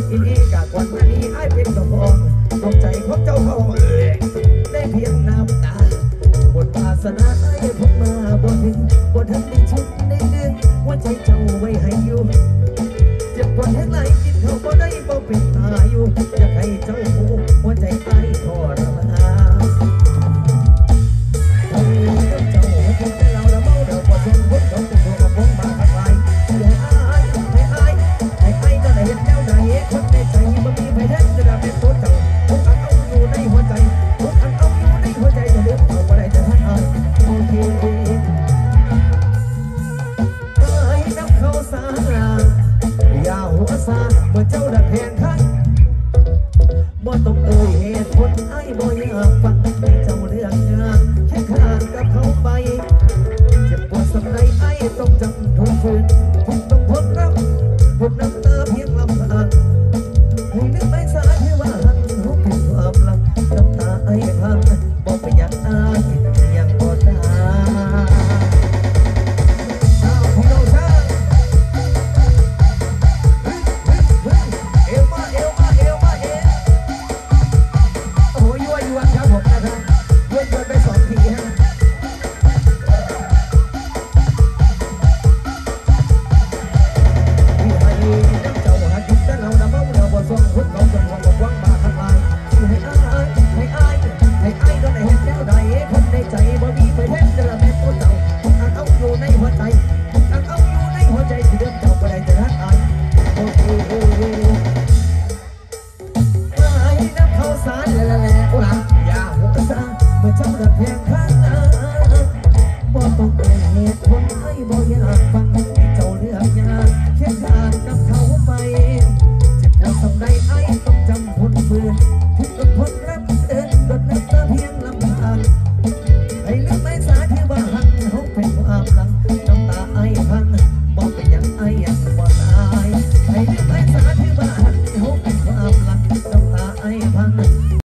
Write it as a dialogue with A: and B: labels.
A: อีนี่กะก่อนมานี้ไอ้เป็นตัวพองตกใจพบเจ้าเขาได้เพียงน้ำตาบทวาสนาไอ้พบมาบ่ถึงบ่ทันได้ชุดได้ดึงหัวใจเจ้าไว้ให้อยู่เจ็บปวดแห้งไหลกินเขาบ่ได้บ่เป็นตาอยู่อยากให้เจ้าหูหัวใจไอ้ทรมานเจ้าหัวใจเราละเมาเราบ่ทนพบเขาเป็นตัวกระพงมาขัดไล่เดี๋ยวให้ก็ได้เห็นแล้วได้คนในใจบ่มีไผแท้จะได้เป็นตัวเจ้าทุกอันเอาอยู่ในหัวใจทุกอันเอาอยู่ในหัวใจจะเลือกเอาบ่ได้จะทันอ่านโอเคน้ำเข้าสาอย่าหัวซาเมื่อเจ้าดัดแทงข้างบ่ต้องเอ่ยเหตุผลไอ้บ่อยากฟัง